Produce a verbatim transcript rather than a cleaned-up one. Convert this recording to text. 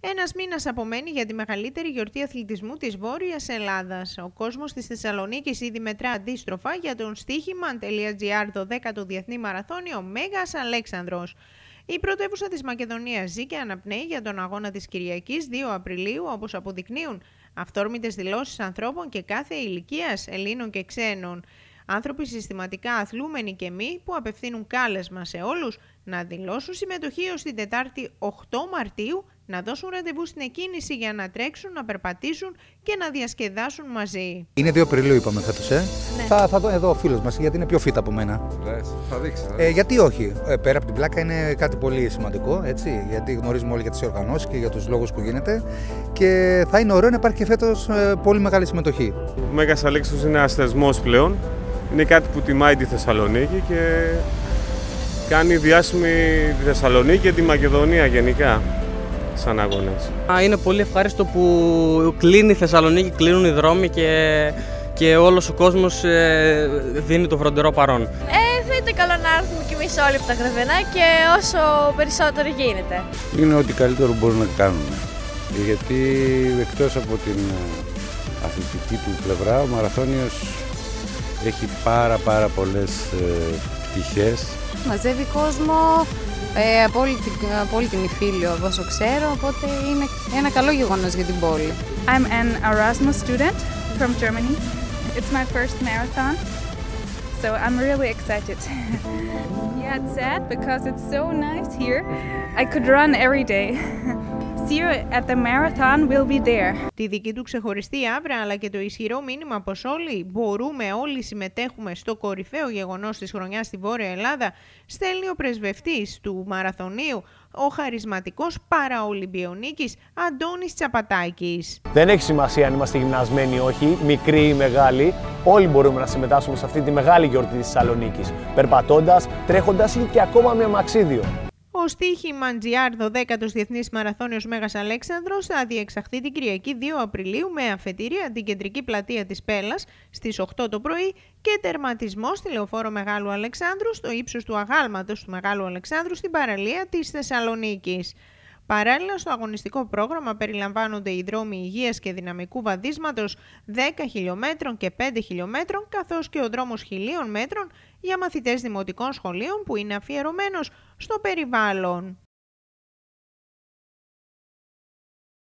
Ένας μήνας απομένει για τη μεγαλύτερη γιορτή αθλητισμού της Βόρειας Ελλάδας. Ο κόσμος της Θεσσαλονίκης ήδη μετρά αντίστροφα για τον στοίχημαν.gr το δέκατο Διεθνή Μαραθώνιο Μέγας Αλέξανδρος. Η πρωτεύουσα της Μακεδονίας ζει και αναπνέει για τον αγώνα της Κυριακής δύο Απριλίου, όπως αποδεικνύουν αυθόρμητες δηλώσεις ανθρώπων και κάθε ηλικίας, Ελλήνων και ξένων. Άνθρωποι συστηματικά αθλούμενοι και μη που απευθύνουν κάλεσμα σε όλους να δηλώσουν συμμετοχή ως την Τετάρτη οκτώ Μαρτίου, να δώσουν ραντεβού στην εκκίνηση για να τρέξουν, να περπατήσουν και να διασκεδάσουν μαζί. Είναι δύο Απριλίου είπαμε φέτος, ε. Ναι. Θα, θα δω εδώ ο φίλος μας, γιατί είναι πιο fit από μένα. Λες, θα δείξει. Θα Ε, γιατί όχι. Ε, πέρα από την πλάκα είναι κάτι πολύ σημαντικό, έτσι, γιατί γνωρίζουμε όλοι για τις οργανώσεις και για τους λόγους που γίνεται και θα είναι ωραίο να υπάρχει και φέτος ε, πολύ μεγάλη συμμετοχή. Ο Μέγας Αλέξανδρος είναι ένας θεσμός πλέον. Είναι κάτι που τιμάει τη Θεσσαλονίκη και κάνει διάσημη τη Θεσσαλονίκη και τη Μακεδονία γενικά σαν αγώνες. Είναι πολύ ευχάριστο που κλείνει η Θεσσαλονίκη, κλείνουν οι δρόμοι και, και όλος ο κόσμος δίνει το φροντερό παρόν. Ε, θα ήταν καλό να έρθουμε κι εμείς όλοι από τα Γραβενά και όσο περισσότερο γίνεται. Είναι ό,τι καλύτερο μπορούν να κάνουν. Γιατί εκτός από την αθλητική του πλευρά, ο μαραθώνιος έχει πάρα πάρα πολλές ε, πτυχές. Μαζεύει κόσμο ε, από, όλη την, από όλη την Ιφίλιο, από όσο ξέρω, οπότε είναι ένα καλό γεγονός για την πόλη. I'm an Erasmus student from Germany. It's my first marathon, so I'm really excited. Yeah, it's sad because it's so nice here. I could run every day. See you at the marathon, we'll be there. Τη δική του ξεχωριστή άβρα αλλά και το ισχυρό μήνυμα πως όλοι μπορούμε, όλοι συμμετέχουμε στο κορυφαίο γεγονός της χρονιάς στη Βόρεια Ελλάδα, στέλνει ο πρεσβευτής του μαραθωνίου, ο χαρισματικός παραολυμπιονίκης Αντώνης Τσαπατάκης. Δεν έχει σημασία αν είμαστε γυμνασμένοι ή όχι, μικροί ή μεγάλοι, όλοι μπορούμε να συμμετάσχουμε σε αυτή τη μεγάλη γιορτή της Θεσσαλονίκης, περπατώντας, τρέχοντας ή και ακόμα με αμαξίδιο. Ο στοίχημαν.gr, το δέκατος Διεθνής Μαραθώνιος Μέγας Αλέξανδρος, θα διεξαχθεί την Κυριακή δύο Απριλίου με αφετηρία την κεντρική πλατεία της Πέλλας στις οκτώ το πρωί και τερματισμό στη Λεωφόρο Μεγάλου Αλεξάνδρου στο ύψος του αγάλματος του Μεγάλου Αλεξάνδρου στην παραλία της Θεσσαλονίκης. Παράλληλα, στο αγωνιστικό πρόγραμμα περιλαμβάνονται οι δρόμοι υγείας και δυναμικού βαδίσματος δέκα χιλιόμετρων και πέντε χιλιόμετρων, καθώς και ο δρόμος χιλίων μέτρων για μαθητές δημοτικών σχολείων που είναι αφιερωμένος στο περιβάλλον.